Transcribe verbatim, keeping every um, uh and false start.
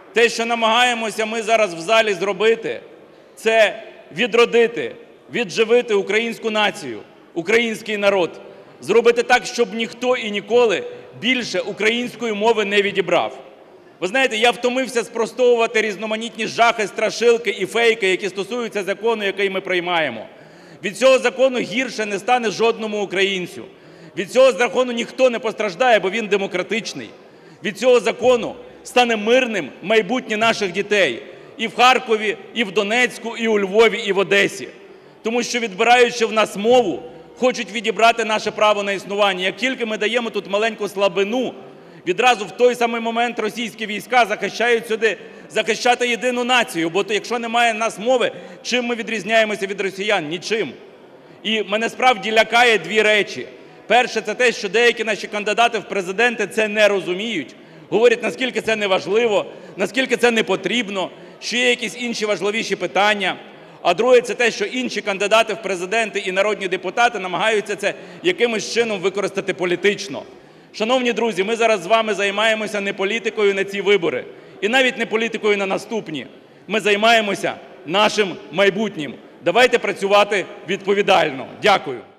Те, що намагаємося ми зараз в залі зробити, це відродити, відживити українську націю, український народ, зробити так, щоб ніхто і ніколи більше української мови не відібрав. Ви знаєте, я втомився спростовувати різноманітні жахи, страшилки і фейки, які стосуються закону, який ми приймаємо. Від цього закону гірше не стане жодному українцю. Від цього закону ніхто не постраждає, бо він демократичний. Від цього закону стане мирним майбутнє наших дітей і в Харкові, і в Донецьку, і у Львові, і в Одесі. Тому що, відбираючи в нас мову, хочуть відібрати наше право на існування. Як тільки ми даємо тут маленьку слабину, відразу в той самий момент російські війська захищають сюди захищати єдину націю. Бо то, якщо немає в нас мови, чим ми відрізняємося від росіян? Нічим. І мене справді лякає дві речі. Перше – це те, що деякі наші кандидати в президенти це не розуміють. Говорять, наскільки це неважливо, наскільки це не потрібно, що є якісь інші важливіші питання. А друге – це те, що інші кандидати в президенти і народні депутати намагаються це якимось чином використати політично. Шановні друзі, ми зараз з вами займаємося не політикою на ці вибори і навіть не політикою на наступні. Ми займаємося нашим майбутнім. Давайте працювати відповідально. Дякую.